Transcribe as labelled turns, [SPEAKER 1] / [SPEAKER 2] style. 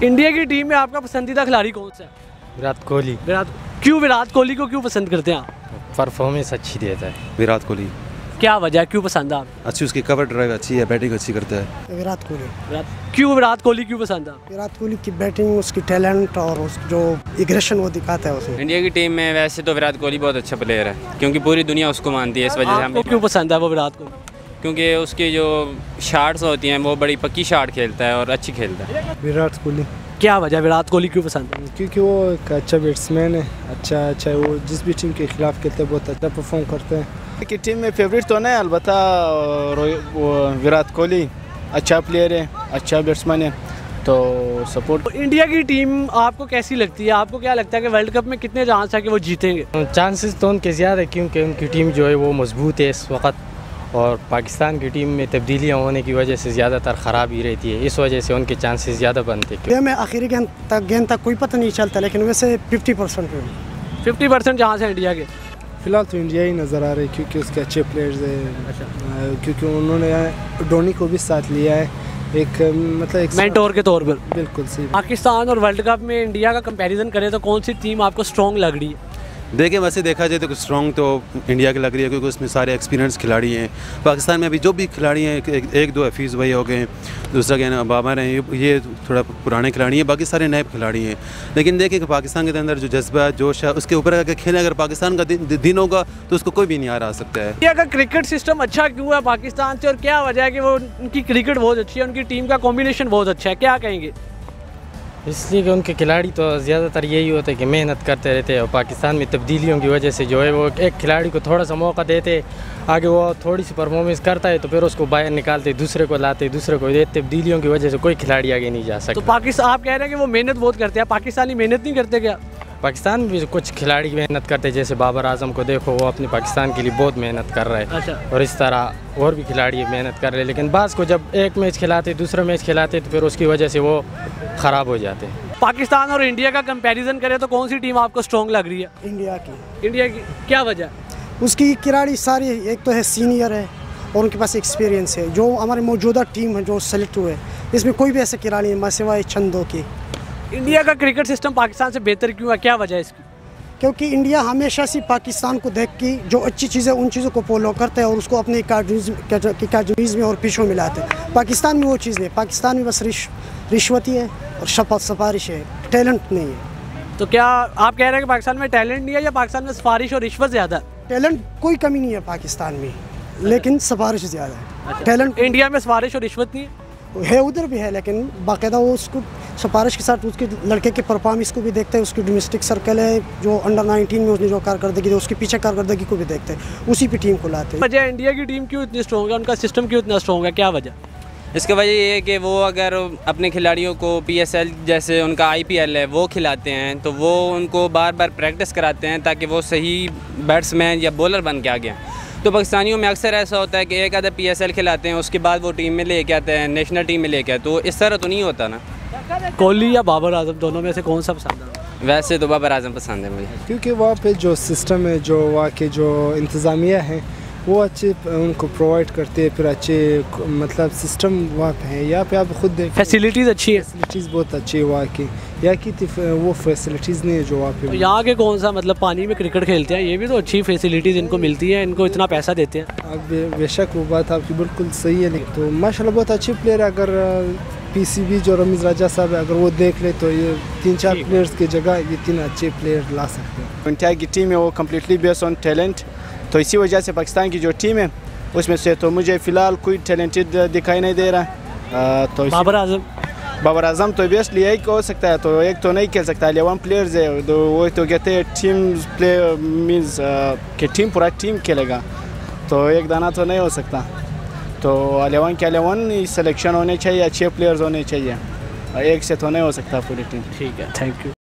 [SPEAKER 1] India की team में आपका पसंदीदा खिलाड़ी कौन सा है?
[SPEAKER 2] विराट कोहली।
[SPEAKER 1] क्यों विराट कोहली को क्यों पसंद करते हैं आप?
[SPEAKER 2] परफॉर्मेंस अच्छी देता है
[SPEAKER 3] विराट कोहली।
[SPEAKER 1] क्या वजह है, क्यों पसंद है आप?
[SPEAKER 3] अच्छी उसकी कवर ड्राइव अच्छी है, बैटिंग अच्छी करता है।
[SPEAKER 4] विराट कोहली।
[SPEAKER 1] क्यों विराट कोहली क्यों पसंद है?
[SPEAKER 4] विराट कोहली की बैटिंग, उसकी टैलेंट और उस जो एग्रेशन वो दिखाता है उसमें।
[SPEAKER 5] इंडिया की टीम में वैसे तो विराट कोहली बहुत अच्छा प्लेयर है, क्योंकि पूरी दुनिया उसको मानती है। इस वजह से
[SPEAKER 1] आपको क्यों पसंद है वो विराट कोहली?
[SPEAKER 5] क्योंकि उसकी जो शॉट्स होती हैं वो बड़ी पक्की शॉट खेलता है और अच्छी खेलता है।
[SPEAKER 4] विराट कोहली।
[SPEAKER 1] क्या वजह विराट कोहली क्यों पसंद है?
[SPEAKER 4] क्योंकि वो एक अच्छा बैट्समैन है, अच्छा वो जिस भी टीम के खिलाफ खेलते हैं बहुत अच्छा परफॉर्म करते हैं।
[SPEAKER 6] की टीम में फेवरेट तो नहीं, अलबत्ता विराट कोहली अच्छा प्लेयर है, अच्छा बैट्समैन है, तो सपोर्ट।
[SPEAKER 1] इंडिया की टीम आपको कैसी लगती है? आपको क्या लगता है कि वर्ल्ड कप में कितने चांस है कि वो जीतेंगे?
[SPEAKER 2] चांसेस तो उनके ज़्यादा है क्योंकि उनकी टीम जो है वो मजबूत है इस वक्त, और पाकिस्तान की टीम में तब्दीलियां होने की वजह से ज़्यादातर ख़राब ही रहती है, इस वजह से उनके चांसेस ज़्यादा बनते हैं।
[SPEAKER 4] में आखिरी गेंद तक कोई पता नहीं चलता, लेकिन वैसे
[SPEAKER 1] 50% चांस है इंडिया के।
[SPEAKER 4] फिलहाल तो इंडिया ही नज़र आ रही है क्योंकि उसके अच्छे प्लेयर्स हैं। क्योंकि उन्होंने धोनी को भी साथ लिया है एक
[SPEAKER 1] मेंटोर के तौर पर।
[SPEAKER 4] बिल्कुल सही।
[SPEAKER 1] पाकिस्तान और वर्ल्ड कप में इंडिया का कंपैरिजन करें तो कौन सी टीम आपको स्ट्रॉन्ग लग रही है?
[SPEAKER 3] देखिए वैसे देखा जाए तो स्ट्रॉन्ग तो इंडिया की लग रही है, क्योंकि उसमें सारे एक्सपीरियंस खिलाड़ी हैं। पाकिस्तान में अभी जो भी खिलाड़ी हैं एक दो हफीज़ भाई हो गए, दूसरा क्या ना बाबर हैं, ये थोड़ा पुराने खिलाड़ी हैं, बाकी सारे नए खिलाड़ी हैं। लेकिन देखिए कि पाकिस्तान के अंदर जो जज्बा जोश है उसके ऊपर अगर खेलें, अगर पाकिस्तान का दिन होगा तो उसको कोई भी नहीं हरा सकता है।
[SPEAKER 1] इंडिया का क्रिकेट सिस्टम अच्छा क्यों है पाकिस्तान से, और क्या वजह है कि वो उनकी क्रिकेट बहुत अच्छी है, उनकी टीम का कॉम्बिनेशन बहुत अच्छा है, क्या कहेंगे?
[SPEAKER 2] इसलिए कि उनके खिलाड़ी तो ज़्यादातर यही होता है कि मेहनत करते रहते हैं, और पाकिस्तान में तब्दीलियों की वजह से जो है वो एक खिलाड़ी को थोड़ा सा मौका देते, आगे वो थोड़ी सी परफॉर्मेंस करता है तो फिर उसको बाहर निकालते, दूसरे को लाते, दूसरे को देते। तब्दीलियों की वजह से कोई खिलाड़ी आगे नहीं जा सकता।
[SPEAKER 1] तो पाकिस्तान, आप कह रहे हैं कि वो मेहनत बहुत करते हैं, पाकिस्तानी मेहनत नहीं करते क्या?
[SPEAKER 2] पाकिस्तान में भी कुछ खिलाड़ी मेहनत करते हैं, जैसे बाबर आजम को देखो, वो अपने पाकिस्तान के लिए बहुत मेहनत कर रहा है।
[SPEAKER 1] अच्छा।
[SPEAKER 2] और इस तरह और भी खिलाड़ी मेहनत कर रहे हैं, लेकिन बाज़ को जब एक मैच खिलाते दूसरा मैच खिलाते तो फिर उसकी वजह से वो ख़राब हो जाते हैं।
[SPEAKER 1] पाकिस्तान और इंडिया का कंपैरिजन करें तो कौन सी टीम आपको स्ट्रॉन्ग लग रही है?
[SPEAKER 4] इंडिया की।
[SPEAKER 1] क्या वजह?
[SPEAKER 4] उसकी खिलाड़ी सारी, एक तो है सीनियर है और उनके पास एक्सपीरियंस है। जो हमारी मौजूदा टीम है जो सेलेक्ट हुए, इसमें कोई भी ऐसे खिलाड़ी नहीं सिवाय चंदों की।
[SPEAKER 1] इंडिया का क्रिकेट सिस्टम पाकिस्तान से बेहतर क्यों है, क्या वजह है इसकी?
[SPEAKER 4] क्योंकि इंडिया हमेशा से पाकिस्तान को देख के जो अच्छी चीज़ें उन चीज़ों को फॉलो करते हैं और उसको अपने कैटेगरीज में और पिछों में लाते हैं। पाकिस्तान में वो चीज़ नहीं, पाकिस्तान में बस रिश्वत ही है और सिफारिश है, टैलेंट नहीं है।
[SPEAKER 1] तो क्या आप कह रहे हैं कि पाकिस्तान में टैलेंट नहीं है, या पाकिस्तान में सिफारिश और रिश्वत ज़्यादा है?
[SPEAKER 4] टैलेंट कोई कमी नहीं है पाकिस्तान में, लेकिन सिफारिश ज़्यादा है। टैलेंट
[SPEAKER 1] इंडिया में सिफारिश और रिश्वत नहीं
[SPEAKER 4] है, उधर भी है, लेकिन बाकायदा वो उसको सिफारिश के साथ उसके लड़के के परफॉर्मेंस को भी देखते हैं, उसकी डोमेस्टिक सर्कल है जो अंडर 19 में उसने जो कारकर्दगी दी, उसके पीछे कारकर्दगी को भी देखते हैं, उसी पे टीम को लाते हैं।
[SPEAKER 1] वजह इंडिया की टीम क्यों इतनी स्ट्रॉन्ग है, उनका सिस्टम क्यों इतना स्ट्रॉन्ग है, क्या वजह?
[SPEAKER 5] इसकी वजह ये है कि वो अगर अपने खिलाड़ियों को PSL जैसे उनका IPL है वो खिलाते हैं, तो वो उनको बार बार प्रैक्टिस कराते हैं ताकि वो सही बैट्समैन या बॉलर बन के आ गए। तो पाकिस्तानियों में अक्सर ऐसा होता है कि एक आधा PSL खिलाते हैं, उसके बाद वो टीम में लेके आते हैं, नेशनल टीम में लेके आते हैं, तो इस तरह तो नहीं होता ना।
[SPEAKER 1] कोहली या बाबर आजम दोनों में से कौन सा पसंद है?
[SPEAKER 5] वैसे तो बाबर आजम पसंद है मुझे,
[SPEAKER 4] क्योंकि वहाँ पे जो सिस्टम है, जो वहाँ के जो इंतज़ामिया है वो अच्छे उनको प्रोवाइड करते हैं, फिर अच्छे सिस्टम वहाँ पे है। यहाँ पे आप खुद देखें,
[SPEAKER 1] फैसिलिटीज़ अच्छी है,
[SPEAKER 4] फैसिलिटीज़ बहुत अच्छी है वहाँ की। यहाँ की वो फैसिलिटीज़ नहीं है जो वहाँ पे।
[SPEAKER 1] तो यहाँ के कौन सा पानी में क्रिकेट खेलते हैं, ये भी तो अच्छी फैसिलिटीज़ इनको मिलती है, इनको इतना पैसा देते हैं।
[SPEAKER 4] अब बेशक वो बात आपकी बिल्कुल सही है, लेकिन तो माशाल्लाह बहुत अच्छे प्लेयर है। अगर PCB जो रमीज़ राजा साहब है, अगर वो देख ले तो ये 3-4 प्लेयर्स की जगह ये 3 अच्छे प्लेयर ला सकते हैं।
[SPEAKER 6] इंडिया की टीम है वो कम्प्लीटली बेस्ड ऑन टैलेंट, तो इसी वजह से पाकिस्तान की जो टीम है उसमें से तो मुझे फ़िलहाल कोई टैलेंटेड दिखाई नहीं दे रहा। तो बाबर आजम तो बेस्ट लिया एक हो सकता है, तो एक तो नहीं खेल सकता, 11 प्लेयर्स है, तो वो तो कहते हैं टीम प्ले मीन्स कि टीम पूरा टीम खेलेगा, तो एक दाना तो नहीं हो सकता। तो 11 के 11 सिलेक्शन होने चाहिए, अच्छे प्लेयर्स होने चाहिए, एक से तो नहीं हो सकता पूरी टीम।
[SPEAKER 1] ठीक है, थैंक यू।